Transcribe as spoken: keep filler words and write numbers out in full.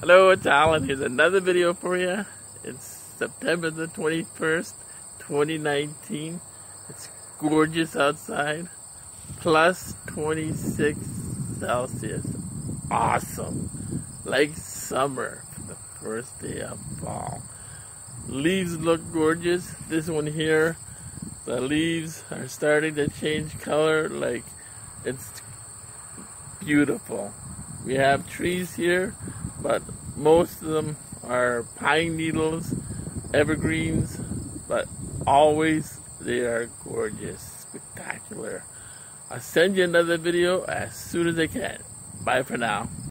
Hello, it's Alan. Here's another video for you. It's September the twenty-first, twenty nineteen. It's gorgeous outside. Plus twenty-six Celsius. Awesome. Like summer for the first day of fall. Leaves look gorgeous. This one here, the leaves are starting to change color. Like, it's beautiful. We have trees here, but most of them are pine needles, evergreens, but always they are gorgeous, spectacular. I'll send you another video as soon as I can. Bye for now.